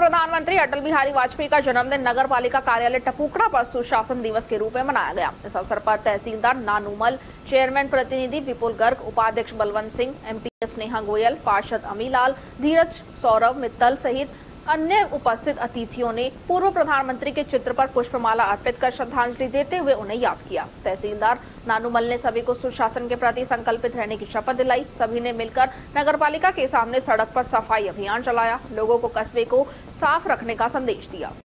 प्रधानमंत्री अटल बिहारी वाजपेयी का जन्मदिन नगर पालिका कार्यालय टपुकड़ा पर सुशासन दिवस के रूप में मनाया गया। इस अवसर पर तहसीलदार नानूमल, चेयरमैन प्रतिनिधि विपुल गर्ग, उपाध्यक्ष बलवंत सिंह, एमपी स्नेहा गोयल, पार्षद अमीलाल, धीरज, सौरभ मित्तल सहित अन्य उपस्थित अतिथियों ने पूर्व प्रधानमंत्री के चित्र पर पुष्पमाला अर्पित कर श्रद्धांजलि देते हुए उन्हें याद किया। तहसीलदार नानूमल ने सभी को सुशासन के प्रति संकल्पित रहने की शपथ दिलाई। सभी ने मिलकर नगरपालिका के सामने सड़क पर सफाई अभियान चलाया, लोगों को कस्बे को साफ रखने का संदेश दिया।